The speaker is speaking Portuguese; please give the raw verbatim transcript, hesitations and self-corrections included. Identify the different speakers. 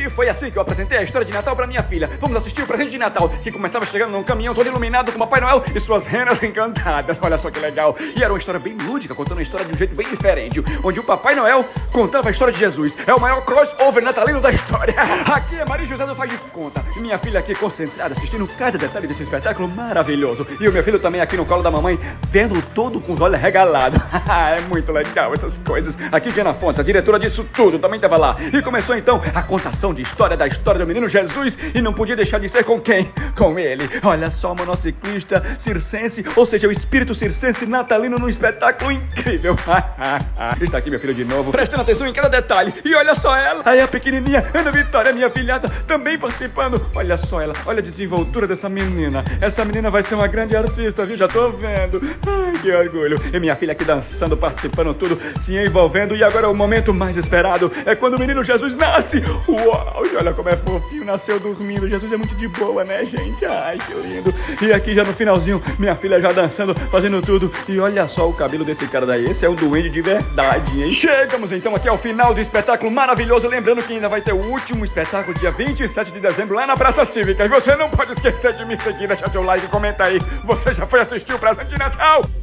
Speaker 1: E foi assim que eu apresentei a história de Natal pra minha filha. Vamos assistir o presente de Natal, que começava chegando num caminhão todo iluminado com Papai Noel e suas renas encantadas. Olha só que legal. E era uma história bem lúdica, contando a história de um jeito bem diferente, onde o Papai Noel contava a história de Jesus. É o maior crossover natalino da história. Aqui é Maria José do Faz de Conta. E minha filha aqui concentrada, assistindo cada detalhe desse espetáculo maravilhoso. E o meu filho também aqui no colo da mamãe, vendo todo com os olhos regalados. É muito legal essas coisas. Aqui Diana Fontes, a diretora disso tudo, também estava lá. E começou então a contação de história da história do menino Jesus. E não podia deixar de ser com quem? Com ele. Olha só, monociclista circense, ou seja, o espírito circense natalino num espetáculo incrível. Está aqui meu filho de novo, prestando atenção em cada detalhe. E olha só ela, aí a pequenininha Ana Vitória, minha filhada, também participando. Olha só ela, olha a desenvoltura dessa menina. Essa menina vai ser uma grande artista, viu? Já tô vendo. Ai, que orgulho. E minha filha aqui dançando, participando tudo, se envolvendo. E agora o momento mais esperado é quando o menino Jesus nasce. Uau, e olha como é fofinho, nasceu dormindo. Jesus é muito de boa, né, gente? Ai, que lindo. E aqui já no finalzinho, minha filha já dançando, fazendo tudo. E olha só o cabelo desse cara daí. Esse é um duende de verdade, hein? Chegamos então aqui ao final do espetáculo maravilhoso. Lembrando que ainda vai ter o último espetáculo dia vinte e sete de dezembro lá na Praça Cívica. E você não pode esquecer de me seguir, deixar seu like e comenta aí. Você já foi assistir o presente de Natal?